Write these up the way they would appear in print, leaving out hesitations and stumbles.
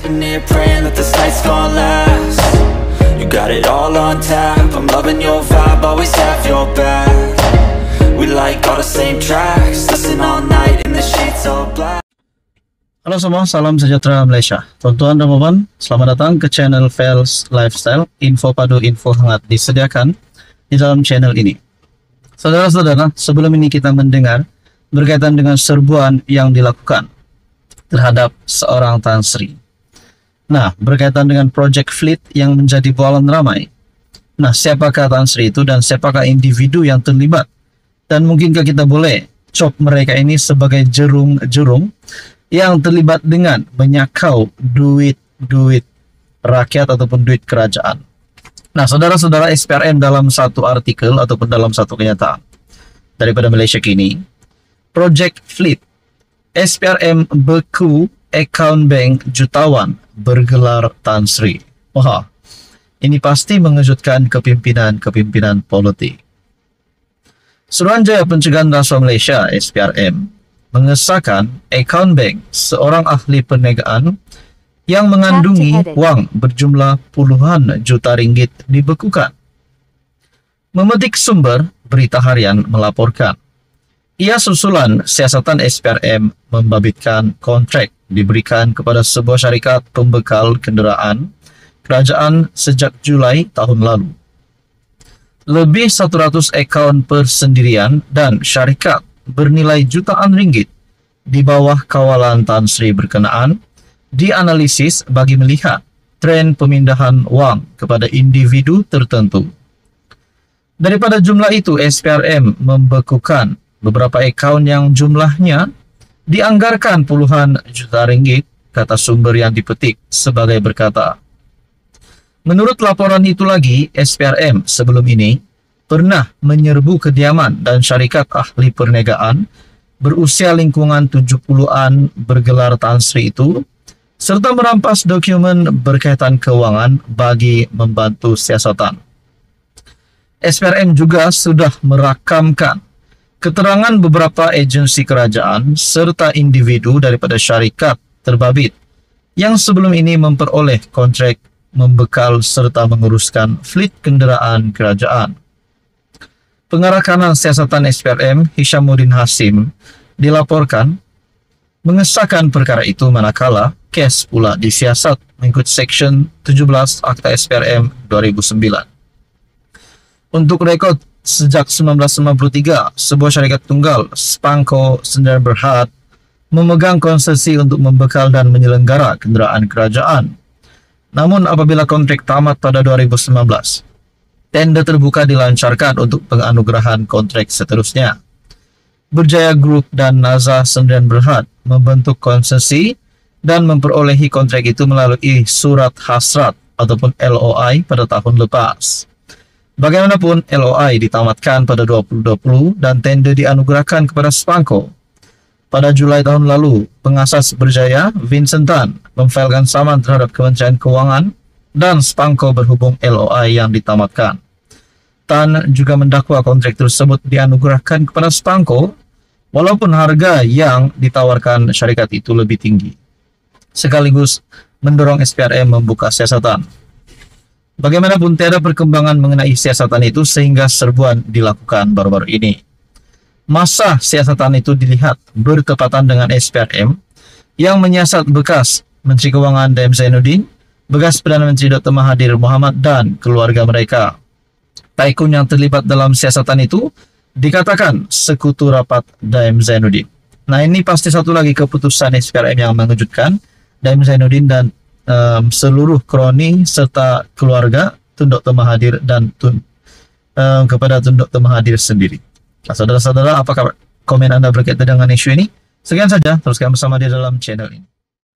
sitting here praying that this night's gonna last. You got it all on tap, I'm loving your vibe, always have your back. We like all the same tracks, listen all night in the sheets all black. Halo semua, salam sejahtera Malaysia. Tuan-tuan dan puan, selamat datang ke channel Fels Lifestyle. Info padu, info hangat disediakan di dalam channel ini. Saudara-saudara, sebelum ini kita mendengar berkaitan dengan serbuan yang dilakukan terhadap seorang Tan Sri. Nah, berkaitan dengan Project Fleet yang menjadi bualan ramai. Nah, siapakah Tan Sri itu dan siapakah individu yang terlibat? Dan mungkinkah kita boleh cop mereka ini sebagai jerung-jerung yang terlibat dengan menyakau duit rakyat ataupun duit kerajaan. Nah, saudara-saudara, SPRM dalam satu artikel ataupun dalam satu kenyataan daripada Malaysia Kini, Project Fleet, SPRM beku akaun bank jutawan bergelar Tan Sri. Wah, ini pasti mengejutkan kepimpinan politik. Suruhanjaya Pencegahan Rasuah Malaysia (SPRM) mengesahkan akaun bank seorang ahli perniagaan yang mengandungi wang berjumlah puluhan juta ringgit dibekukan. Memetik sumber Berita Harian melaporkan, ia susulan siasatan SPRM membabitkan kontrak diberikan kepada sebuah syarikat pembekal kenderaan kerajaan sejak Julai tahun lalu. Lebih 100 akaun persendirian dan syarikat bernilai jutaan ringgit di bawah kawalan Tan Sri berkenaan dianalisis bagi melihat tren pemindahan wang kepada individu tertentu. Daripada jumlah itu, SPRM membekukan beberapa akaun yang jumlahnya dianggarkan puluhan juta ringgit, kata sumber yang dipetik sebagai berkata. Menurut laporan itu lagi, SPRM sebelum ini pernah menyerbu kediaman dan syarikat ahli perniagaan berusia lingkungan 70-an bergelar Tan Sri itu, serta merampas dokumen berkaitan keuangan bagi membantu siasatan. SPRM juga sudah merakamkan keterangan beberapa agensi kerajaan serta individu daripada syarikat terbabit yang sebelum ini memperoleh kontrak membekal serta menguruskan fleet kenderaan kerajaan. Pengarah kanan siasatan SPRM, Hishamuddin Hasim, dilaporkan mengesahkan perkara itu manakala kes pula disiasat mengikut Seksyen 17 Akta SPRM 2009. Untuk rekod, sejak 1993, sebuah syarikat tunggal, Spanco Sdn Bhd, memegang konsesi untuk membekal dan menyelenggara kenderaan kerajaan. Namun apabila kontrak tamat pada 2019, tender terbuka dilancarkan untuk penganugerahan kontrak seterusnya. Berjaya Group dan Naza Sdn Bhd membentuk konsesi dan memperolehi kontrak itu melalui surat hasrat ataupun LOI pada tahun lepas. Bagaimanapun, LOI ditamatkan pada 2020 dan tender dianugerahkan kepada Spanco. Pada Julai tahun lalu, pengasas Berjaya, Vincent Tan, memfailkan saman terhadap Kementerian Kewangan dan Spanco berhubung LOI yang ditamatkan. Tan juga mendakwa kontrak tersebut dianugerahkan kepada Spanco walaupun harga yang ditawarkan syarikat itu lebih tinggi, sekaligus mendorong SPRM membuka siasatan. Bagaimanapun, tiada perkembangan mengenai siasatan itu sehingga serbuan dilakukan baru-baru ini. Masa siasatan itu dilihat bertepatan dengan SPRM yang menyiasat bekas Menteri Kewangan DM Zainuddin, bekas Perdana Menteri Dr. Mahathir Mohamad dan keluarga mereka. Taikun yang terlibat dalam siasatan itu dikatakan sekutu rapat DM Zainuddin. Nah, ini pasti satu lagi keputusan SPRM yang mengejutkan DM Zainuddin dan seluruh kroni serta keluarga Tun Dr. Mahathir dan kepada Tun Dr. Mahathir sendiri. Nah, saudara-saudara, apakah komen Anda berkaitan dengan isu ini? Sekian saja, teruskan bersama di dalam channel ini.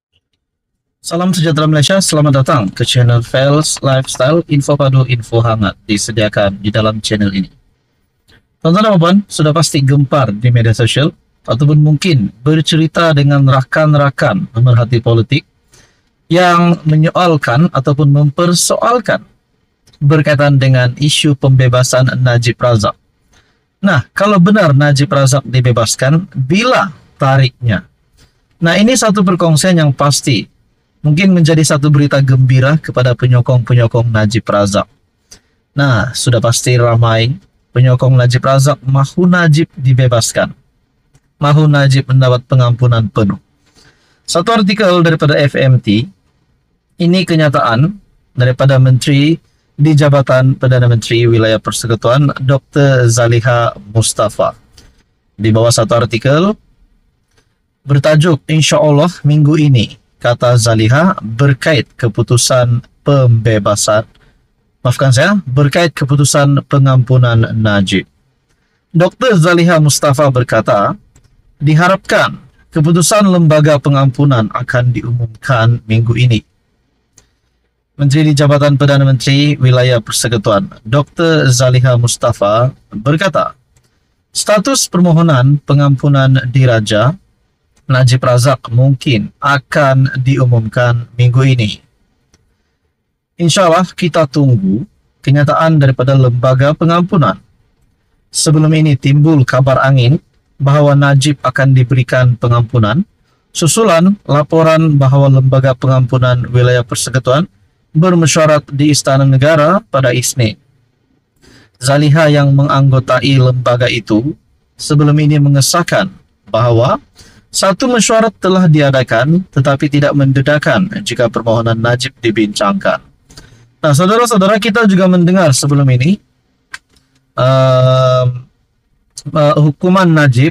Salam sejahtera Malaysia, selamat datang ke channel Fels Lifestyle, info padu, info hangat disediakan di dalam channel ini. Tuan-tuan dan puan, sudah pasti gempar di media sosial ataupun mungkin bercerita dengan rakan-rakan pemerhati politik yang menyoalkan ataupun mempersoalkan berkaitan dengan isu pembebasan Najib Razak. Nah, kalau benar Najib Razak dibebaskan, bila tariknya? Nah, ini satu perkongsian yang pasti mungkin menjadi satu berita gembira kepada penyokong-penyokong Najib Razak. Nah, sudah pasti ramai penyokong Najib Razak mahu Najib dibebaskan, mahu Najib mendapat pengampunan penuh. Satu artikel daripada FMT, ini kenyataan daripada Menteri di Jabatan Perdana Menteri Wilayah Persekutuan Dr. Zaliha Mustafa. Di bawah satu artikel bertajuk Insya Allah minggu ini, kata Zaliha berkait keputusan pembebasan, berkait keputusan pengampunan Najib. Dr. Zaliha Mustafa berkata, diharapkan keputusan lembaga pengampunan akan diumumkan minggu ini. Menteri di Jabatan Perdana Menteri Wilayah Persekutuan Dr. Zaliha Mustafa berkata, status permohonan pengampunan diraja Najib Razak mungkin akan diumumkan minggu ini. Insya Allah kita tunggu kenyataan daripada lembaga pengampunan. Sebelum ini timbul kabar angin bahwa Najib akan diberikan pengampunan, susulan laporan bahwa lembaga pengampunan wilayah persekutuan bermesyuarat di Istana Negara pada Isnin. Zaliha yang menganggotai lembaga itu sebelum ini mengesahkan bahwa satu mesyuarat telah diadakan tetapi tidak mendedakan jika permohonan Najib dibincangkan. Nah, saudara-saudara, kita juga mendengar sebelum ini hukuman Najib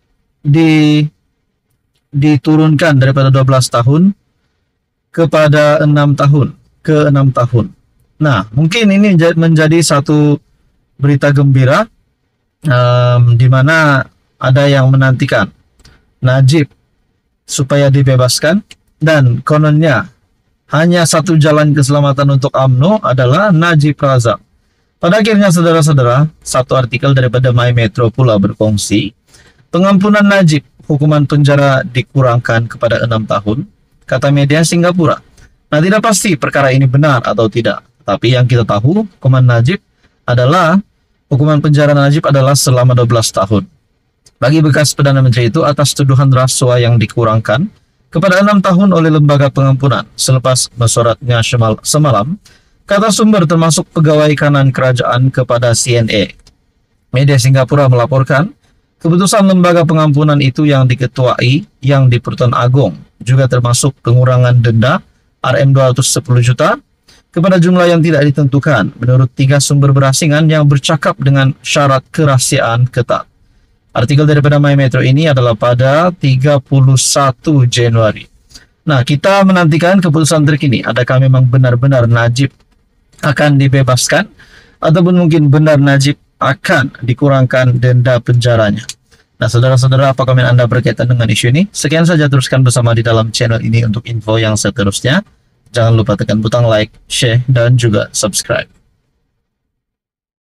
diturunkan daripada 12 tahun kepada 6 tahun ke 6 tahun. Nah, mungkin ini menjadi satu berita gembira di mana ada yang menantikan Najib supaya dibebaskan, dan kononnya hanya satu jalan keselamatan untuk UMNO adalah Najib Razak. Pada akhirnya, saudara-saudara, satu artikel daripada My Metro pula berkongsi, pengampunan Najib, hukuman penjara dikurangkan kepada 6 tahun, kata media Singapura. Nah, tidak pasti perkara ini benar atau tidak, tapi yang kita tahu, hukuman penjara Najib adalah selama 12 tahun. Bagi bekas Perdana Menteri itu atas tuduhan rasuah yang dikurangkan kepada 6 tahun oleh lembaga pengampunan selepas mesyuaratnya semalam, kata sumber termasuk pegawai kanan kerajaan kepada CNA. Media Singapura melaporkan, keputusan lembaga pengampunan itu yang diketuai yang di Pertuan Agong juga termasuk pengurangan denda RM210 juta kepada jumlah yang tidak ditentukan menurut 3 sumber berasingan yang bercakap dengan syarat kerahasiaan ketat. Artikel daripada My Metro ini adalah pada 31 Januari. Nah, kita menantikan keputusan terkini. Adakah memang benar-benar Najib akan dibebaskan, ataupun mungkin benar Najib akan dikurangkan denda penjaranya. Nah, saudara-saudara, apa komen Anda berkaitan dengan isu ini? Sekian saja, teruskan bersama di dalam channel ini untuk info yang seterusnya. Jangan lupa tekan butang like, share, dan juga subscribe.